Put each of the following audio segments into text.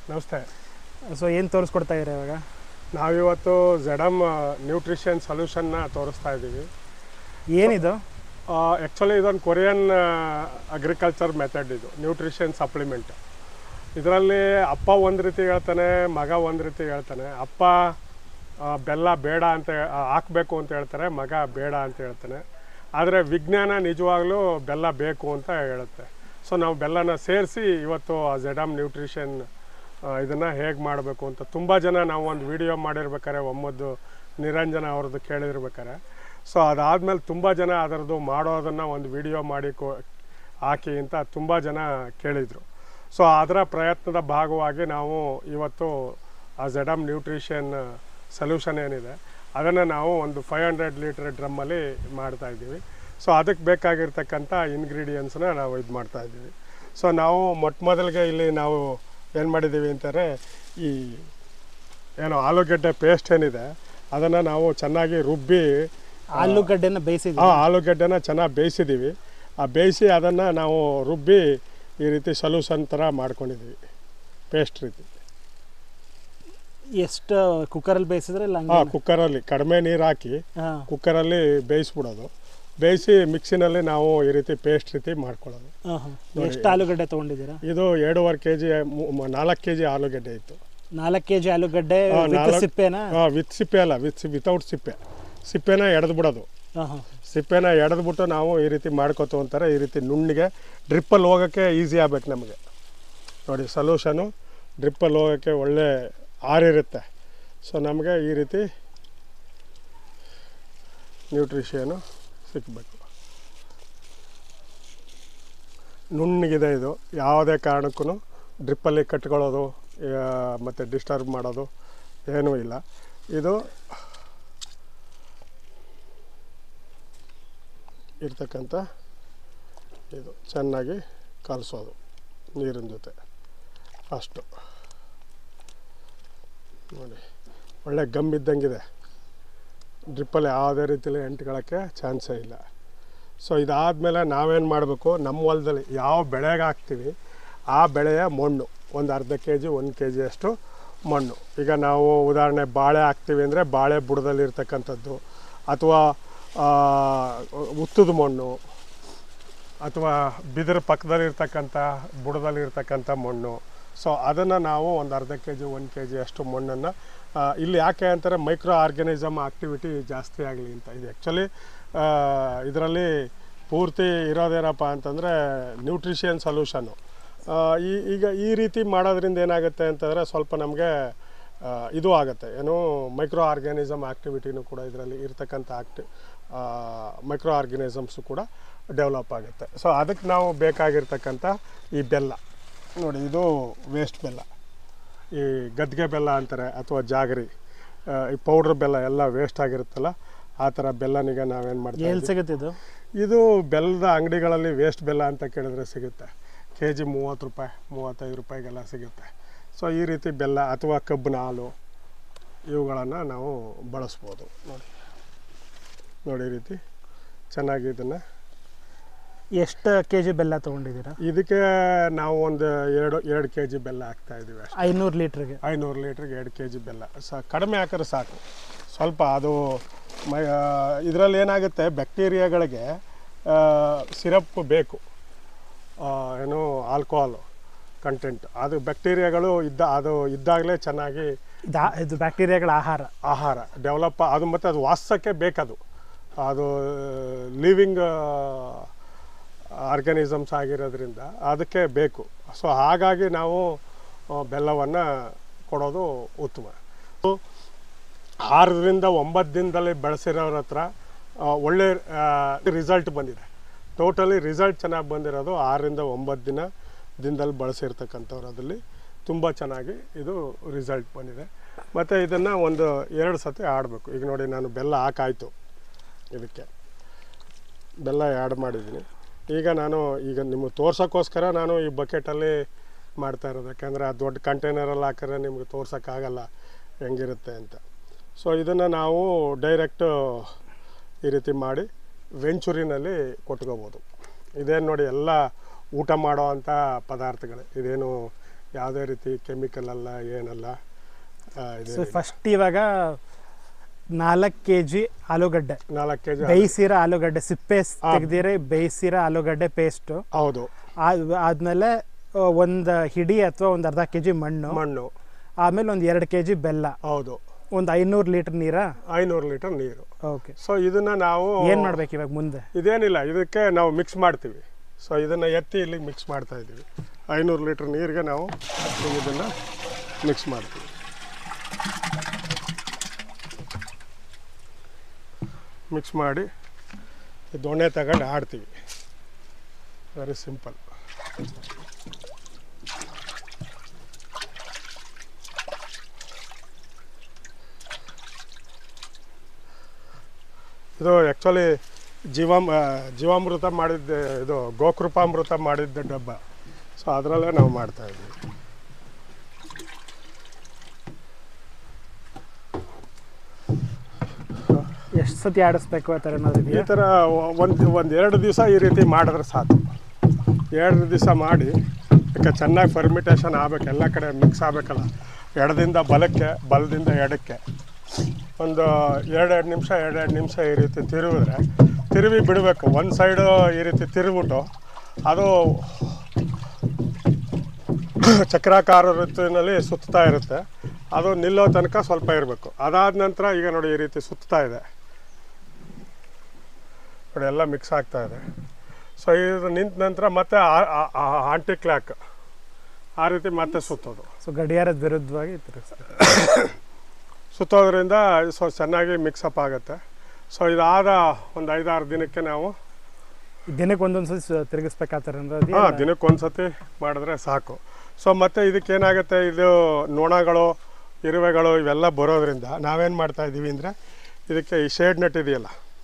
ನಮಸ್ತೆ. ಸೊ ಏನು ತೋರಿಸ್ಕೊಡ್ತಾ ಇದ್ದೀರಾ ಇವಾಗ? ನಾವಿವತ್ತು ಝೆಡಮ್ ನ್ಯೂಟ್ರಿಷನ್ ಸೊಲ್ಯೂಷನ್ನ ತೋರಿಸ್ತಾ ಇದ್ದೀವಿ. ಏನಿದು? ಆ್ಯಕ್ಚುಲಿ ಇದೊಂದು ಕೊರಿಯನ್ ಅಗ್ರಿಕಲ್ಚರ್ ಮೆಥಡ್. ಇದು ನ್ಯೂಟ್ರಿಷನ್ ಸಪ್ಲಿಮೆಂಟ್. ಇದರಲ್ಲಿ ಅಪ್ಪ ಒಂದು ರೀತಿ ಹೇಳ್ತಾನೆ, ಮಗ ಒಂದು ರೀತಿ ಹೇಳ್ತಾನೆ. ಅಪ್ಪ ಬೆಲ್ಲ ಬೇಡ ಅಂತ ಹಾಕಬೇಕು ಅಂತ ಹೇಳ್ತಾರೆ, ಮಗ ಬೇಡ ಅಂತ ಹೇಳ್ತಾನೆ. ಆದರೆ ವಿಜ್ಞಾನ ನಿಜವಾಗ್ಲೂ ಬೆಲ್ಲ ಬೇಕು ಅಂತ ಹೇಳುತ್ತೆ. ಸೊ ನಾವು ಬೆಲ್ಲನ ಸೇರಿಸಿ ಇವತ್ತು ಝೆಡಮ್ ನ್ಯೂಟ್ರಿಷನ್ ಇದನ್ನು ಹೇಗೆ ಮಾಡಬೇಕು ಅಂತ ತುಂಬ ಜನ ನಾವು ಒಂದು ವಿಡಿಯೋ ಮಾಡಿರ್ಬೇಕಾರೆ ಒಮ್ಮದ್ದು ನಿರಂಜನ ಅವ್ರದ್ದು ಕೇಳಿರ್ಬೇಕಾರೆ, ಸೊ ಅದಾದಮೇಲೆ ತುಂಬ ಜನ ಅದರದ್ದು ಮಾಡೋದನ್ನು ಒಂದು ವಿಡಿಯೋ ಮಾಡಿ ಹಾಕಿ ಅಂತ ತುಂಬ ಜನ ಕೇಳಿದರು. ಸೊ ಅದರ ಪ್ರಯತ್ನದ ಭಾಗವಾಗಿ ನಾವು ಇವತ್ತು ಆ ಝೆಡಮ್ ನ್ಯೂಟ್ರಿಷನ್ ಸೊಲ್ಯೂಷನ್ ಏನಿದೆ ಅದನ್ನು ನಾವು ಒಂದು 500 ಲೀಟರ್ ಡ್ರಮ್ಮಲ್ಲಿ ಮಾಡ್ತಾಯಿದ್ದೀವಿ. ಸೊ ಅದಕ್ಕೆ ಬೇಕಾಗಿರ್ತಕ್ಕಂಥ ಇಂಗ್ರೀಡಿಯೆಂಟ್ಸ್ನ ನಾವು ಇದು ಮಾಡ್ತಾಯಿದ್ದೀವಿ. ಸೊ ನಾವು ಮೊದಲಿಗೆ ಇಲ್ಲಿ ನಾವು ಏನು ಮಾಡಿದ್ದೀವಿ ಅಂತಾರೆ, ಈ ಏನು ಆಲೂಗಡ್ಡೆ ಪೇಸ್ಟ್ ಏನಿದೆ ಅದನ್ನು ನಾವು ಚೆನ್ನಾಗಿ ರುಬ್ಬಿ, ಆಲೂಗಡ್ಡೆನ ಬೇಯಿಸಿದ್ದೀವಿ. ಆಲೂಗಡ್ಡೆನ ಚೆನ್ನಾಗಿ ಬೇಯಿಸಿದ್ದೀವಿ. ಆ ಬೇಯಿಸಿ ಅದನ್ನು ನಾವು ರುಬ್ಬಿ ಈ ರೀತಿ ಸೊಲ್ಯೂಷನ್ ಥರ ಮಾಡ್ಕೊಂಡಿದ್ದೀವಿ, ಪೇಸ್ಟ್ ರೀತಿ. ಎಷ್ಟು ಕುಕ್ಕರಲ್ಲಿ ಬೇಯಿಸಿದ್ರೆ? ಕುಕ್ಕರಲ್ಲಿ ಕಡಿಮೆ ನೀರು ಹಾಕಿ ಕುಕ್ಕರಲ್ಲಿ ಬೇಯಿಸ್ಬಿಡೋದು. ಬೇಯಿಸಿ ಮಿಕ್ಸಿನಲ್ಲಿ ನಾವು ಈ ರೀತಿ ಪೇಸ್ಟ್ ರೀತಿ ಮಾಡ್ಕೊಳ್ಳೋದು. ಎಷ್ಟು ಆಲೂಗಡ್ಡೆ ತೊಗೊಂಡಿದ್ದೀರಾ? ಇದು 2.5 kg 4 kg ಆಲೂಗಡ್ಡೆ ಇತ್ತು. 4 kg ಆಲೂಗಡ್ಡೆ ಸಿಪ್ಪೆನಾ? ವಿತ್ ಸಿಪ್ಪೆ ಅಲ್ಲ, ವಿತೌಟ್ ಸಿಪ್ಪೆನ ಎಡೆದ್ಬಿಡೋದು. ಸಿಪ್ಪೆನ ಎಡೆದ್ಬಿಟ್ಟು ನಾವು ಈ ರೀತಿ ಮಾಡ್ಕೊತು ಅಂತಾರೆ. ಈ ರೀತಿ ನುಣ್ಣಿಗೆ ಡ್ರಿಪ್ಪಲ್ಲಿ ಹೋಗೋಕ್ಕೆ ಈಸಿ ಆಗ್ಬೇಕು ನಮಗೆ. ನೋಡಿ, ಸೊಲ್ಯೂಷನು ಡ್ರಿಪ್ಪಲ್ಲಿ ಹೋಗೋಕ್ಕೆ ಒಳ್ಳೆ ಆರಿರುತ್ತೆ. ಸೊ ನಮಗೆ ಈ ರೀತಿ ನ್ಯೂಟ್ರಿಷನು ಸಿಕ್ಕಬೇಕು. ನುಣ್ಣಗಿದೆ ಇದು. ಯಾವುದೇ ಕಾರಣಕ್ಕೂ ಡ್ರಿಪ್ಪಲ್ಲಿ ಕಟ್ಕೊಳ್ಳೋದು ಮತ್ತು ಡಿಸ್ಟರ್ಬ್ ಮಾಡೋದು ಏನೂ ಇಲ್ಲ. ಇದು ಇರ್ತಕ್ಕಂಥ ಇದು ಚೆನ್ನಾಗಿ ಕಲಸೋದು ನೀರಿನ ಜೊತೆ ಅಷ್ಟು. ನೋಡಿ, ಒಳ್ಳೆ ಗಮ್ ಇದ್ದಂಗಿದೆ. ಡ್ರಿಪ್ಪಲ್ಲಿ ಯಾವುದೇ ರೀತಿಯಲ್ಲಿ ಎಂಟ್ಕೊಳ್ಳೋಕ್ಕೆ ಚಾನ್ಸೇ ಇಲ್ಲ. ಸೊ ಇದಾದಮೇಲೆ ನಾವೇನು ಮಾಡಬೇಕು, ನಮ್ಮ ಹೊಲದಲ್ಲಿ ಯಾವ ಬೆಳೆಗೆ ಹಾಕ್ತೀವಿ ಆ ಬೆಳೆಯ ಮಣ್ಣು ಒಂದು ಅರ್ಧ kg 1 kg ಅಷ್ಟು ಮಣ್ಣು. ಈಗ ನಾವು ಉದಾಹರಣೆ ಬಾಳೆ ಹಾಕ್ತೀವಿ ಅಂದರೆ ಬಾಳೆ ಬುಡದಲ್ಲಿರ್ತಕ್ಕಂಥದ್ದು, ಅಥವಾ ಉತ್ತದ ಮಣ್ಣು, ಅಥವಾ ಬಿದಿರ ಪಕ್ಕದಲ್ಲಿರ್ತಕ್ಕಂಥ ಬುಡದಲ್ಲಿರ್ತಕ್ಕಂಥ ಮಣ್ಣು. ಸೊ ಅದನ್ನು ನಾವು ಒಂದು ಅರ್ಧ kg 1 kg ಅಷ್ಟು ಮಣ್ಣನ್ನು ಇಲ್ಲಿ ಯಾಕೆ ಅಂತಾರೆ, ಮೈಕ್ರೋ ಆರ್ಗ್ಯಾನಿಸಮ್ ಆಕ್ಟಿವಿಟಿ ಜಾಸ್ತಿ ಆಗಲಿ ಅಂತ. ಇದು ಆ್ಯಕ್ಚುಲಿ ಇದರಲ್ಲಿ ಪೂರ್ತಿ ಇರೋದೇನಪ್ಪ ಅಂತಂದರೆ ನ್ಯೂಟ್ರಿಷನ್ ಸೊಲ್ಯೂಷನ್ನು. ಈಗ ಈ ರೀತಿ ಮಾಡೋದ್ರಿಂದ ಏನಾಗುತ್ತೆ ಅಂತಂದರೆ ಸ್ವಲ್ಪ ನಮಗೆ ಇದು ಆಗುತ್ತೆ, ಏನು ಮೈಕ್ರೋ ಆರ್ಗ್ಯಾನಿಸಮ್ ಆಕ್ಟಿವಿಟಿನೂ ಕೂಡ ಇದರಲ್ಲಿ ಇರ್ತಕ್ಕಂಥ ಮೈಕ್ರೋ ಆರ್ಗ್ಯಾನಿಸಮ್ಸು ಕೂಡ ಡೆವಲಪ್ ಆಗುತ್ತೆ. ಸೊ ಅದಕ್ಕೆ ನಾವು ಬೇಕಾಗಿರ್ತಕ್ಕಂಥ ಈ ಬೆಲ್ಲ ನೋಡಿ, ಇದು ವೇಸ್ಟ್ ಬೆಲ್ಲ, ಈ ಗದ್ಗೆ ಬೆಲ್ಲ ಅಂತಾರೆ, ಅಥವಾ ಜಾಗರಿ, ಈ ಪೌಡ್ರ್ ಬೆಲ್ಲ ಎಲ್ಲ ವೇಸ್ಟ್ ಆಗಿರುತ್ತಲ್ಲ, ಆ ಥರ ಬೆಲ್ಲನಿಗೆ ನಾವೇನು ಮಾಡ್ತೀವಿ. ಎಲ್ಲಿ ಸಿಗುತ್ತೆ ಇದು? ಇದು ಬೆಲ್ಲದ ಅಂಗಡಿಗಳಲ್ಲಿ ವೇಸ್ಟ್ ಬೆಲ್ಲ ಅಂತ ಕೇಳಿದ್ರೆ ಸಿಗುತ್ತೆ. kg 30 ರೂಪಾಯಿ 35 ರೂಪಾಯಿಗೆಲ್ಲ ಸಿಗುತ್ತೆ. ಸೊ ಈ ರೀತಿ ಬೆಲ್ಲ ಅಥವಾ ಕಬ್ಬಿನ ಹಾಲು ಇವುಗಳನ್ನು ನಾವು ಬಳಸ್ಬೋದು. ನೋಡಿ ಈ ರೀತಿ ಚೆನ್ನಾಗಿ ಇದನ್ನು. ಎಷ್ಟು kg ಬೆಲ್ಲ ತೊಗೊಂಡಿದ್ದೀರಾ? ಇದಕ್ಕೆ ನಾವು ಒಂದು 2 kg ಬೆಲ್ಲ ಹಾಕ್ತಾಯಿದ್ದೀವಿ ಅಷ್ಟೇ. 500 ಲೀಟ್ರಿಗೆ 500 ಲೀಟ್ರಿಗೆ 2 kg ಬೆಲ್ಲ ಕಡಿಮೆ ಹಾಕಿದ್ರೆ ಸಾಕು. ಸ್ವಲ್ಪ ಅದು ಇದರಲ್ಲಿ ಏನಾಗುತ್ತೆ, ಬ್ಯಾಕ್ಟೀರಿಯಾಗಳಿಗೆ ಸಿರಪ್ ಬೇಕು, ಏನು ಆಲ್ಕೋಹಾಲ್ ಕಂಟೆಂಟ್. ಅದು ಬ್ಯಾಕ್ಟೀರಿಯಾಗಳು ಅದು ಇದ್ದಾಗಲೇ ಚೆನ್ನಾಗಿ ಇದು ಬ್ಯಾಕ್ಟೀರಿಯಾಗಳ ಆಹಾರ ಡೆವಲಪ್ ಅದು. ಮತ್ತು ಅದು ವಾಸಕ್ಕೆ ಬೇಕದು, ಅದು ಲಿವಿಂಗ್ ಆರ್ಗ್ಯಾನಿಸಮ್ಸ್ ಆಗಿರೋದ್ರಿಂದ ಅದಕ್ಕೆ ಬೇಕು. ಸೊ ಹಾಗಾಗಿ ನಾವು ಬೆಲ್ಲವನ್ನು ಕೊಡೋದು ಉತ್ತಮ. 6 ರಿಂದ 9 ದಿನದಲ್ಲಿ ಬೆಳೆಸಿರೋರ ಹತ್ರ ಒಳ್ಳೆ ರಿಸಲ್ಟ್ ಬಂದಿದೆ. ಟೋಟಲಿ ರಿಸಲ್ಟ್ ಚೆನ್ನಾಗಿ ಬಂದಿರೋದು 6 ರಿಂದ 9 ದಿನದಲ್ಲಿ ಬಳಸಿರ್ತಕ್ಕಂಥವ್ರದಲ್ಲಿ ತುಂಬ ಚೆನ್ನಾಗಿ ಇದು ರಿಸಲ್ಟ್ ಬಂದಿದೆ. ಮತ್ತು ಇದನ್ನು ಒಂದು 2 ಸತಿ ಆಡಬೇಕು. ಈಗ ನೋಡಿ, ನಾನು ಬೆಲ್ಲ ಹಾಕಾಯಿತು, ಇದಕ್ಕೆ ಬೆಲ್ಲ ಆ್ಯಡ್ ಮಾಡಿದ್ದೀನಿ. ಈಗ ನಿಮಗೆ ತೋರ್ಸೋಕ್ಕೋಸ್ಕರ ನಾನು ಈ ಬಕೆಟಲ್ಲಿ ಮಾಡ್ತಾ ಇರೋದು, ಯಾಕೆಂದರೆ ಆ ದೊಡ್ಡ ಕಂಟೈನರಲ್ಲಿ ಹಾಕಿದ್ರೆ ನಿಮಗೆ ತೋರ್ಸೋಕ್ಕಾಗಲ್ಲ ಹೆಂಗಿರುತ್ತೆ ಅಂತ. ಸೊ ಇದನ್ನು ನಾವು ಡೈರೆಕ್ಟು ಈ ರೀತಿ ಮಾಡಿ ವೆಂಚೂರಿನಲ್ಲಿ ಕೊಟ್ಕೋಬೋದು. ಇದೇನು ನೋಡಿ, ಎಲ್ಲ ಊಟ ಮಾಡೋ ಅಂಥ ಪದಾರ್ಥಗಳು. ಇದೇನು ಯಾವುದೇ ರೀತಿ ಕೆಮಿಕಲ್ ಅಲ್ಲ ಏನಲ್ಲ. ಸೊ ಫಸ್ಟ್ ಇವಾಗ 4 kg ಆಲೂಗಡ್ಡೆ, 4 kg ಬೇಯಿಸಿರೋ ಆಲೂಗಡ್ಡೆ ಸಿಪ್ಪೆ ತೆಗೆದಿರಿ ಬೇಯಿಸಿರೋ ಆಲೂಗಡ್ಡೆ ಪೇಸ್ಟು. ಹೌದು. ಆದ್ಮೇಲೆ ಒಂದು ಹಿಡಿ ಅಥವಾ ಒಂದು ಅರ್ಧ kg ಮಣ್ಣು, ಆಮೇಲೆ ಒಂದು 2 kg ಬೆಲ್ಲ. ಹೌದು. ಒಂದು 500 ಲೀಟರ್ ನೀರಾ? 500 ಲೀಟರ್ ನೀರು. ಓಕೆ. ಸೊ ಇದನ್ನ ನಾವು ಏನು ಮಾಡ್ಬೇಕು ಇವಾಗ ಮುಂದೆ? ಇದೇನಿಲ್ಲ, ಇದಕ್ಕೆ ನಾವು ಮಿಕ್ಸ್ ಮಾಡ್ತೀವಿ. ಸೊ ಇದನ್ನು ಎತ್ತಿ ಇಲ್ಲಿಗೆ ಮಿಕ್ಸ್ ಮಾಡ್ತಾ ಇದ್ದೀವಿ. 500 ಲೀಟರ್ ನೀರಿಗೆ ನಾವು ಇದನ್ನು ಮಿಕ್ಸ್ ಮಾಡ್ತೀವಿ. ಮಿಕ್ಸ್ ಮಾಡಿ ದೊಣ್ಣೆ ತಗೊಂಡು ಆಡ್ತೀವಿ. Very simple. ಇದು ಆ್ಯಕ್ಚುಲಿ ಜೀವಾಮೃತ ಮಾಡಿದ್ದೆ, ಇದು ಗೋಕೃಪಾಮೃತ ಮಾಡಿದ್ದ ಡಬ್ಬ. ಸೊ ಅದರಲ್ಲೇ ನಾವು ಮಾಡ್ತಾಯಿದ್ವಿ. ಎಷ್ಟು ಸತಿ ಆಡಿಸ್ಬೇಕು ಆ ಥರ ಏನಾದ್ರು? ಈ ಥರ ಒಂದು 2 ದಿವಸ ಈ ರೀತಿ ಮಾಡಿದ್ರೆ ಸಾಕು. 2 ದಿವಸ ಮಾಡಿ, ಯಾಕೆ ಚೆನ್ನಾಗಿ ಫರ್ಮಿಟೇಷನ್ ಆಗಬೇಕು, ಎಲ್ಲ ಕಡೆ ಮಿಕ್ಸ್ ಆಗಬೇಕಲ್ಲ. ಎಡದಿಂದ ಬಲಕ್ಕೆ, ಬಲದಿಂದ ಎಡಕ್ಕೆ ಒಂದು 2 ನಿಮಿಷ ಈ ರೀತಿ ತಿರುವಿ ಬಿಡಬೇಕು. ಒಂದು ಸೈಡು ಈ ರೀತಿ ತಿರುವಿಬಿಟ್ಟು ಅದು ಚಕ್ರಾಕಾರ ಋತುವಿನಲ್ಲಿ ಸುತ್ತಾ ಇರುತ್ತೆ. ಅದು ನಿಲ್ಲೋ ತನಕ ಸ್ವಲ್ಪ ಇರಬೇಕು. ಅದಾದ ನಂತರ ಈಗ ನೋಡಿ ಈ ರೀತಿ ಸುತ್ತಾ ಇದೆ ನೋಡಿ, ಎಲ್ಲ ಮಿಕ್ಸ್ ಆಗ್ತಾ ಇದೆ. ಸೊ ಇದು ನಿಂತ ನಂತರ ಮತ್ತೆ ಆಂಟಿ ಕ್ಲಾಕ್ ಆ ರೀತಿ ಮತ್ತೆ ಸುತ್ತೋದು. ಸೊ ಗಡಿಯಾರದ ವಿರುದ್ಧವಾಗಿ ಸುತ್ತೋದ್ರಿಂದ ಸೊ ಚೆನ್ನಾಗಿ ಮಿಕ್ಸಪ್ ಆಗುತ್ತೆ. ಸೊ ಇದಾದ ಒಂದು 5-6 ದಿನಕ್ಕೆ ನಾವು ದಿನಕ್ಕೆ ಒಂದೊಂದು ಸತಿ ತಿರುಗಿಸ್ಬೇಕಾಗ್ತಾರೆ ಅಂದ್ರೆ? ಹಾಂ, ದಿನಕ್ಕೆ ಒಂದು ಸತಿ ಮಾಡಿದ್ರೆ ಸಾಕು. ಸೊ ಮತ್ತು ಇದಕ್ಕೇನಾಗುತ್ತೆ, ಇದು ನೊಣಗಳು, ಇರುವೆಗಳು ಇವೆಲ್ಲ ಬರೋದ್ರಿಂದ ನಾವೇನು ಮಾಡ್ತಾಯಿದ್ದೀವಿ ಅಂದರೆ, ಇದಕ್ಕೆ ಈ ಶೇಡ್ ನೆಟ್ ಇದೆಯಲ್ಲ,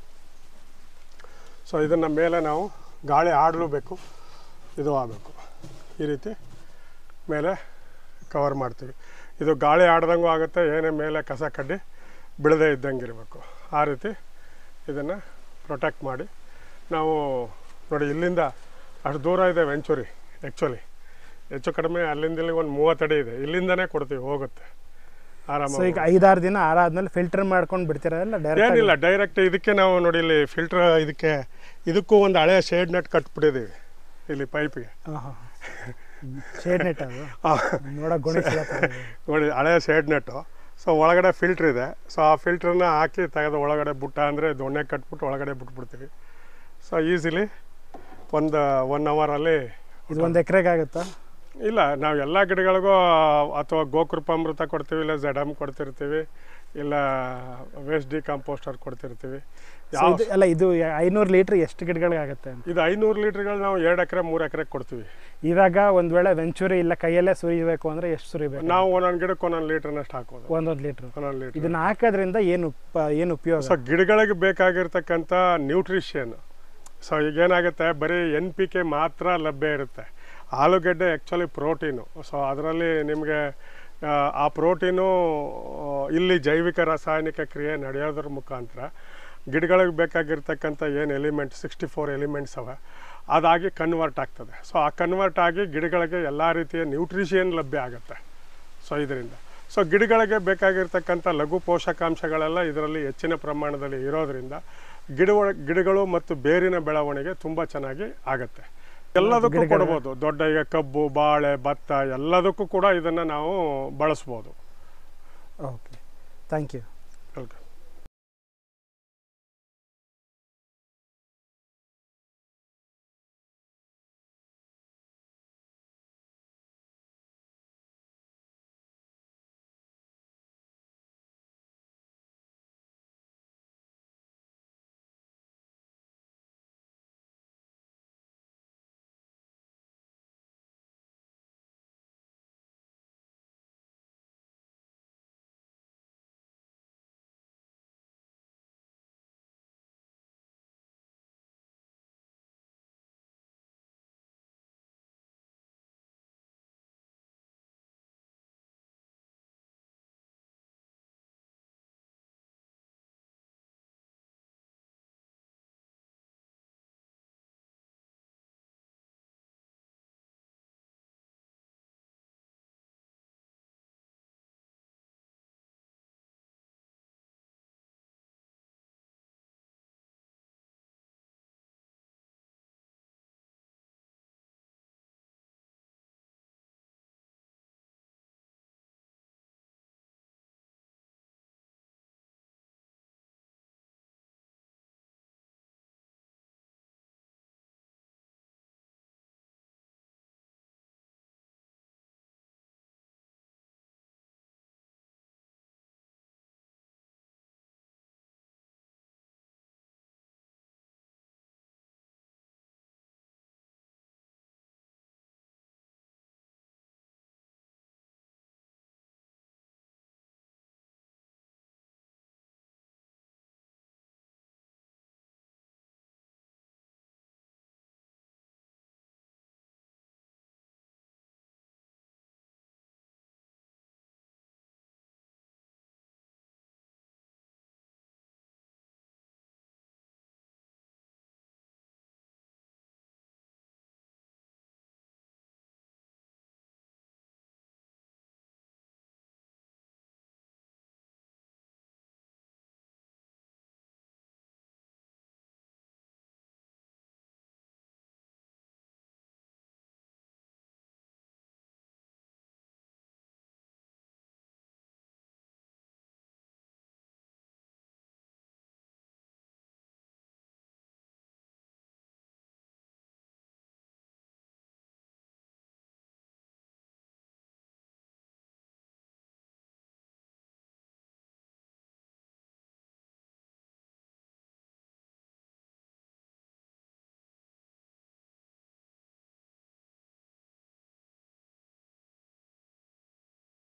ಸೊ ಇದನ್ನು ಮೇಲೆ ನಾವು ಗಾಳಿ ಆಡಲೂಬೇಕು, ಇದು ಆಗಬೇಕು, ಈ ರೀತಿ ಮೇಲೆ ಕವರ್ ಮಾಡ್ತೀವಿ. ಇದು ಗಾಳಿ ಆಡ್ದಂಗೂ ಆಗುತ್ತೆ, ಏನೇ ಮೇಲೆ ಕಸ ಕಡ್ಡಿ ಬಿಡದೇ ಇದ್ದಂಗೆ ಇರಬೇಕು. ಆ ರೀತಿ ಇದನ್ನು ಪ್ರೊಟೆಕ್ಟ್ ಮಾಡಿ ನಾವು ನೋಡಿ, ಇಲ್ಲಿಂದ ಅಷ್ಟು ದೂರ ಇದೆ ವೆಂಚೂರಿ. ಆ್ಯಕ್ಚುಲಿ ಹೆಚ್ಚು ಕಡಿಮೆ ಅಲ್ಲಿಂದ ಇಲ್ಲಿಗೆ ಒಂದು 30 ಅಡಿ ಇದೆ. ಇಲ್ಲಿಂದನೇ ಕೊಡ್ತೀವಿ, ಹೋಗುತ್ತೆ ಆರಾಮಾಗಿ. ಈಗ 5-6 ದಿನ ಆರಾದ್ಮೇಲೆ ಫಿಲ್ಟರ್ ಮಾಡ್ಕೊಂಡು ಬಿಡ್ತೀರಾ? ಇಲ್ಲ ಏನಿಲ್ಲ, ಡೈರೆಕ್ಟ್ ಇದಕ್ಕೆ ನಾವು ನೋಡಿ ಇಲ್ಲಿ ಫಿಲ್ಟರ್, ಇದಕ್ಕೂ ಒಂದು ಹಳೆಯ ಶೇಡ್ ನೆಟ್ ಕಟ್ಬಿಟ್ಟಿದ್ದೀವಿ ಇಲ್ಲಿ ಪೈಪಿಗೆ. ಶೇಡ್ ನೆಟ್ ಅದು ನೋಡಿ, ಹಳೆಯ ಶೇಡ್ ನೆಟ್ಟು. ಸೊ ಒಳಗಡೆ ಫಿಲ್ಟ್ರ್ ಇದೆ. ಸೊ ಆ ಫಿಲ್ಟ್ರನ್ನ ಹಾಕಿ ತೆಗೆದು ಒಳಗಡೆ ಬುಟ್ಟ ಅಂದರೆ ದೊಣ್ಣೆ ಕಟ್ಬಿಟ್ಟು ಒಳಗಡೆ ಬಿಟ್ಬಿಡ್ತೀವಿ. ಸೊ ಈಸಿಲಿ ಒಂದು 1 ಅವರಲ್ಲಿ. ಇದು 1 ಎಕರೆಗೆ ಆಗುತ್ತಾ? ಇಲ್ಲ, ನಾವು ಎಲ್ಲ ಗಿಡಗಳಿಗೂ ಅಥವಾ ಗೋಕೃಪಾಮೃತ ಕೊಡ್ತೀವಿ, ಇಲ್ಲ ZM ಕೊಡ್ತಿರ್ತೀವಿ, ಇಲ್ಲ ವೇಸ್ಟ್ ಡಿಕಂಪೋಸ್ಟರ್ ಕೊಡ್ತಿರ್ತೀವಿ. ಅಲ್ಲ, ಇದು 500 ಲೀಟ್ರ್ ಎಷ್ಟು ಗಿಡಗಳಿಗೆ ಆಗುತ್ತೆ? ಇದು 500 ಲೀಟ್ರ್ಗಳು ನಾವು 2 ಎಕರೆ 3 ಎಕರೆಗೆ ಕೊಡ್ತೀವಿ. ಇವಾಗ ಒಂದು ವೇಳೆ ವೆಂಚೂರಿ ಇಲ್ಲ ಕೈಯಲ್ಲೇ ಸುರಿಬೇಕು ಅಂದರೆ ಎಷ್ಟು ಸುರಿಬೇಕು? ನಾವು ಒಂದೊಂದು ಗಿಡಕ್ಕೆ 1 ಲೀಟ್ರ್ನಷ್ಟು ಹಾಕೋದು. 1 ಲೀಟ್ರ್. 1 ಲೀಟ್ರ್. ಇದನ್ನ ಹಾಕೋದ್ರಿಂದ ಏನು ಉಪಯೋಗ? ಸೊ ಗಿಡಗಳಿಗೆ ಬೇಕಾಗಿರ್ತಕ್ಕಂಥ ನ್ಯೂಟ್ರಿಷನ್. ಸೊ ಈಗೇನಾಗುತ್ತೆ, ಬರೀ NPK ಮಾತ್ರ ಲಭ್ಯ ಇರುತ್ತೆ. ಆಲೂಗಡ್ಡೆ ಆ್ಯಕ್ಚುಲಿ ಪ್ರೋಟೀನು. ಸೊ ಅದರಲ್ಲಿ ನಿಮಗೆ ಆ ಪ್ರೋಟೀನು ಇಲ್ಲಿ ಜೈವಿಕ ರಾಸಾಯನಿಕ ಕ್ರಿಯೆ ನಡೆಯೋದ್ರ ಮುಖಾಂತರ ಗಿಡಗಳಿಗೆ ಬೇಕಾಗಿರ್ತಕ್ಕಂಥ ಏನು ಎಲಿಮೆಂಟ್ 64 ಎಲಿಮೆಂಟ್ಸ್ ಅವ, ಅದಾಗಿ ಕನ್ವರ್ಟ್ ಆಗ್ತದೆ. ಸೊ ಆ ಕನ್ವರ್ಟ್ ಆಗಿ ಗಿಡಗಳಿಗೆ ಎಲ್ಲ ರೀತಿಯ ನ್ಯೂಟ್ರಿಷನ್ ಲಭ್ಯ ಆಗುತ್ತೆ. ಸೊ ಇದರಿಂದ ಗಿಡಗಳಿಗೆ ಬೇಕಾಗಿರ್ತಕ್ಕಂಥ ಲಘು ಪೋಷಕಾಂಶಗಳೆಲ್ಲ ಇದರಲ್ಲಿ ಹೆಚ್ಚಿನ ಪ್ರಮಾಣದಲ್ಲಿ ಇರೋದ್ರಿಂದ ಗಿಡಗಳು ಮತ್ತು ಬೇರಿನ ಬೆಳವಣಿಗೆ ತುಂಬ ಚೆನ್ನಾಗಿ ಆಗುತ್ತೆ. ಎಲ್ಲದಕ್ಕೂ ಕೊಡ್ಬೋದು. ದೊಡ್ಡ ಈಗ ಕಬ್ಬು, ಬಾಳೆ, ಭತ್ತ ಎಲ್ಲದಕ್ಕೂ ಕೂಡ ಇದನ್ನು ನಾವು ಬಳಸ್ಬೋದು. Okay, thank you.